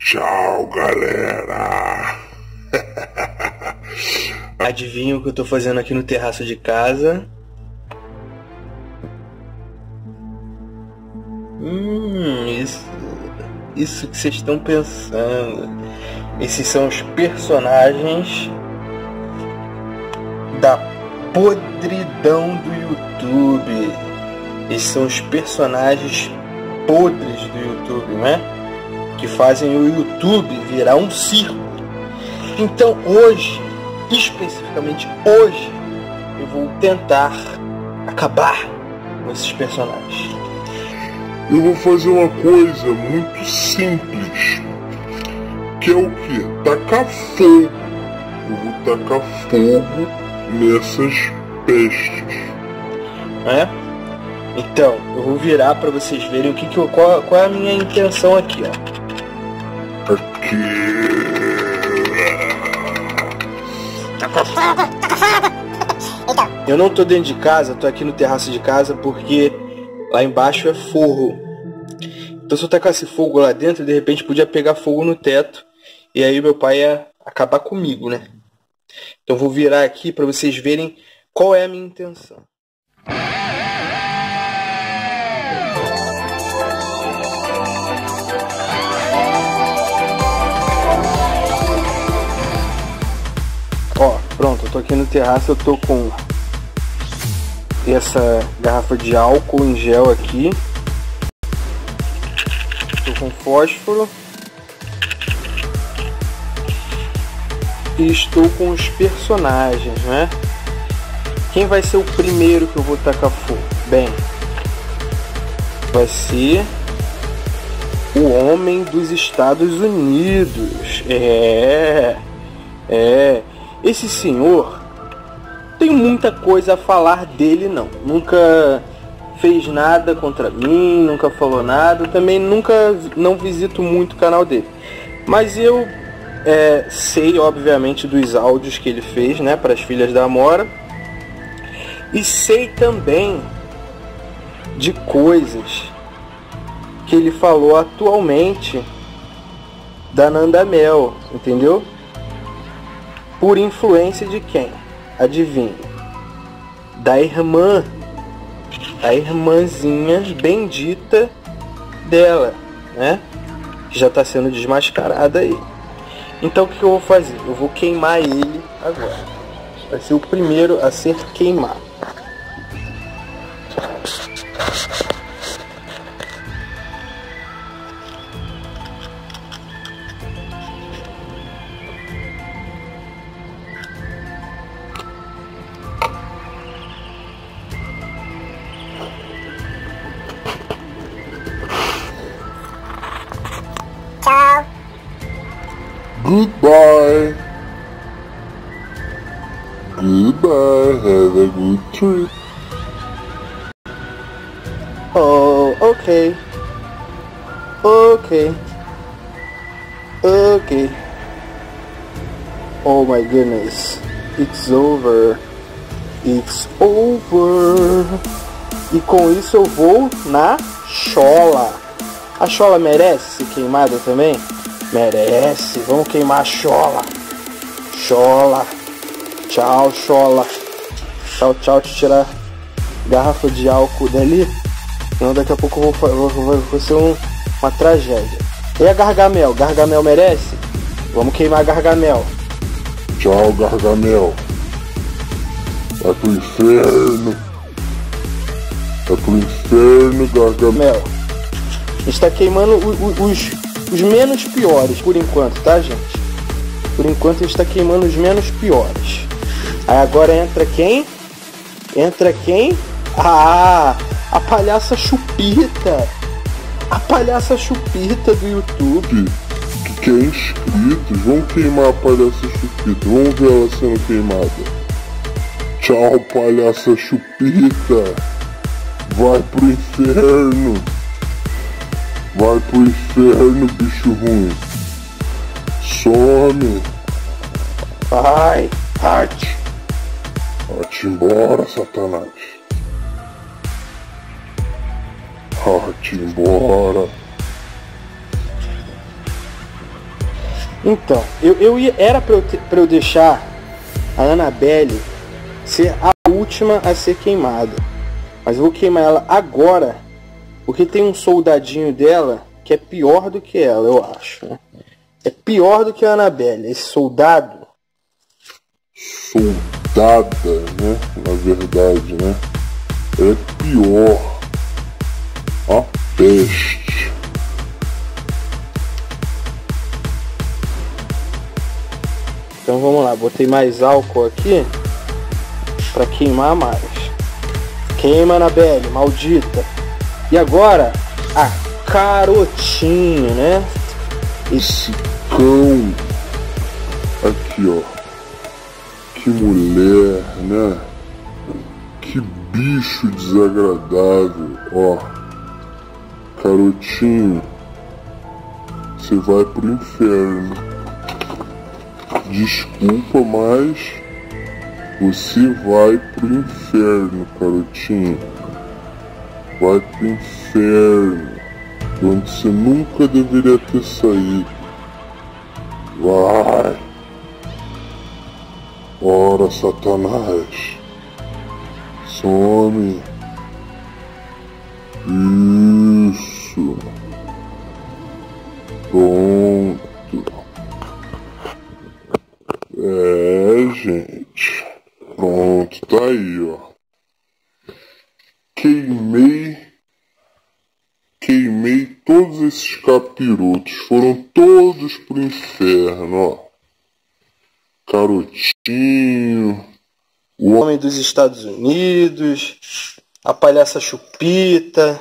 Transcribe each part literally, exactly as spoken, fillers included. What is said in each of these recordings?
Tchau, galera. Adivinha o que eu tô fazendo aqui no terraço de casa? Hum, isso, isso que vocês estão pensando. Esses são os personagens da podridão do YouTube. Esses são os personagens podres do YouTube, né? Que fazem o YouTube virar um circo. Então hoje, especificamente hoje, eu vou tentar acabar com esses personagens. Eu vou fazer uma coisa muito simples, que é o que? Tacar fogo. Eu vou tacar fogo nessas pestes. É? Então, eu vou virar para vocês verem o que que eu, qual, qual é a minha intenção aqui, ó. Aqui. Taca fogo, taca fogo. Então. Eu não tô dentro de casa, tô aqui no terraço de casa porque lá embaixo é forro. Então se eu tacasse fogo lá dentro, de repente podia pegar fogo no teto. E aí meu pai ia acabar comigo, né? Então eu vou virar aqui para vocês verem qual é a minha intenção. Ó, pronto, eu tô aqui no terraço, eu tô com essa garrafa de álcool em gel aqui. Tô com fósforo. E estou com os personagens, né? Quem vai ser o primeiro que eu vou tacar fogo? Bem, vai ser o homem dos Estados Unidos. É, é. Esse senhor, tenho muita coisa a falar dele, não. Nunca fez nada contra mim, nunca falou nada. Também nunca, não visito muito o canal dele. Mas eu é, sei, obviamente, dos áudios que ele fez, né, para as filhas da Amora. E sei também de coisas que ele falou atualmente da Nanda Mel, entendeu? Por influência de quem? Adivinha? Da irmã, a irmãzinha bendita dela, né? Que já está sendo desmascarada aí. Então o que eu vou fazer? Eu vou queimar ele agora. Vai ser o primeiro a ser queimado. Tchau. Goodbye. Goodbye. Have a good trip. Oh, okay. Okay. Okay. Oh my goodness. It's over. It's over. E com isso eu vou na chola. A chola merece ser queimada também? Merece. Vamos queimar a chola. Chola. Tchau, chola. Tchau, tchau. Te tirar garrafa de álcool dali. Senão daqui a pouco eu vou, vou, vou ser um, uma tragédia. E a Gargamel? Gargamel merece? Vamos queimar a Gargamel. Tchau, Gargamel. Vai pro inferno. Vai pro inferno, Gargamel. Está queimando o, o, os, os menos piores por enquanto, tá, gente? Por enquanto ele está queimando os menos piores. Aí agora entra quem? Entra quem? Ah, a palhaça Chupita. A palhaça Chupita do YouTube. Que quer inscritos? Vamos queimar a palhaça Chupita. Vamos ver ela sendo queimada. Tchau, palhaça Chupita. Vai pro inferno. Vai pro inferno, bicho ruim. Some. Vai, Arte. Vai-te embora, Satanás. Vai-te embora. Então, eu, eu ia, era pra eu, te, pra eu deixar a Annabelle ser a última a ser queimada. Mas eu vou queimar ela agora, porque tem um soldadinho dela que é pior do que ela, eu acho. Né? É pior do que a Annabelle. Esse soldado... Soldada, né? Na verdade, né? É pior. A peste. Então vamos lá, botei mais álcool aqui para queimar mais. Queima, Annabelle, maldita. E agora, a Carotinho, né? Esse cão. Aqui, ó. Que mulher, né? Que bicho desagradável. Ó. Carotinho. Você vai pro inferno. Desculpa, mas você vai pro inferno, Carotinho. Vai pro inferno, de onde você nunca deveria ter saído. Vai. Ora, Satanás. Some. Isso. Pronto. É, gente. Pronto, tá aí, ó. Queimei. Queimei todos esses capirotos. Foram todos pro inferno, ó. Carotinho. O homem dos Estados Unidos. A palhaça Chupita.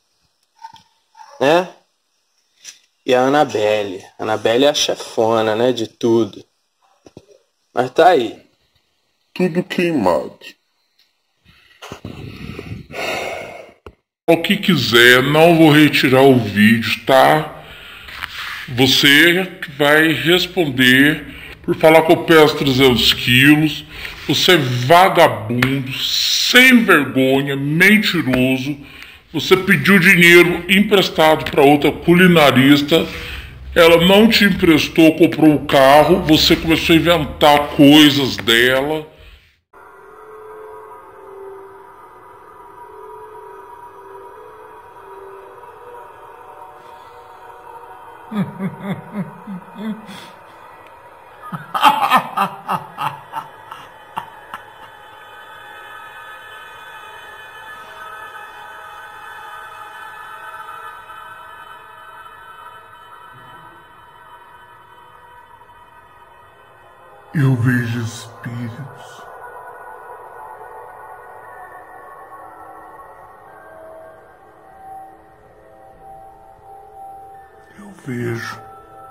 Né? E a Annabelle. A Annabelle é a chefona, né? De tudo. Mas tá aí. Tudo queimado. O que quiser, não vou retirar o vídeo, tá? Você vai responder por falar que eu peso trezentos quilos. Você é vagabundo, sem vergonha, mentiroso. Você pediu dinheiro emprestado para outra culinarista. Ela não te emprestou, comprou o carro. Você começou a inventar coisas dela. Eu vejo espíritos. Eu vejo.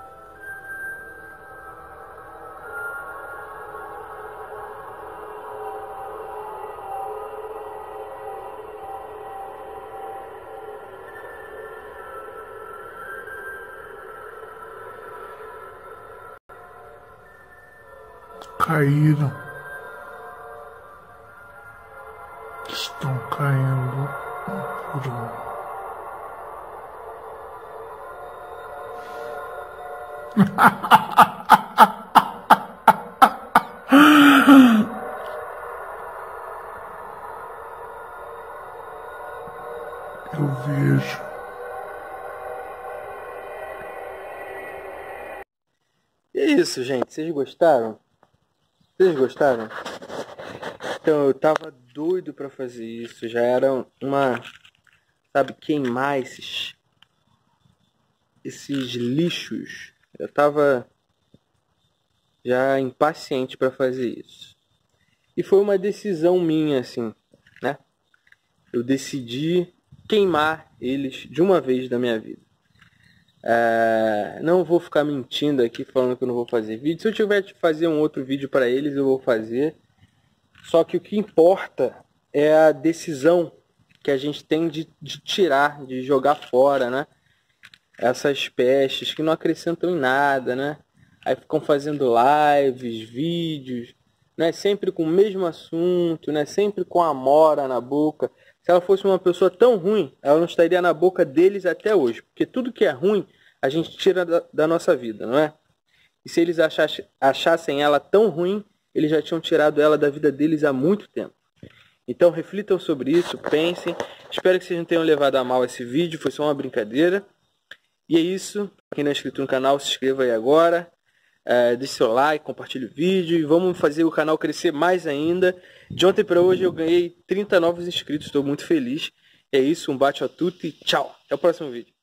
Caíram, estão caindo um por um. Eu vejo. E é isso, gente. Vocês gostaram? Vocês gostaram? Então, eu tava doido pra fazer isso. Já era uma... Sabe, queimar esses... Esses lixos. Eu tava... Já impaciente pra fazer isso. E foi uma decisão minha, assim, né? Eu decidi queimar eles de uma vez da minha vida. É, não vou ficar mentindo aqui falando que eu não vou fazer vídeo. Se eu tiver de fazer um outro vídeo para eles, eu vou fazer. Só que o que importa é a decisão que a gente tem de, de tirar, de jogar fora, né? Essas pestes que não acrescentam em nada, né? Aí ficam fazendo lives, vídeos, né? Sempre com o mesmo assunto, né? Sempre com a amora na boca. Se ela fosse uma pessoa tão ruim, ela não estaria na boca deles até hoje. Porque tudo que é ruim, a gente tira da, da nossa vida, não é? E se eles achassem, achassem ela tão ruim, eles já tinham tirado ela da vida deles há muito tempo. Então reflitam sobre isso, pensem. Espero que vocês não tenham levado a mal esse vídeo, foi só uma brincadeira. E é isso. Quem não é inscrito no canal, se inscreva aí agora. É, deixe seu like, compartilhe o vídeo e vamos fazer o canal crescer mais ainda. De ontem para hoje eu ganhei trinta novos inscritos, estou muito feliz. É isso, um bate a tutti, tchau. Até o próximo vídeo.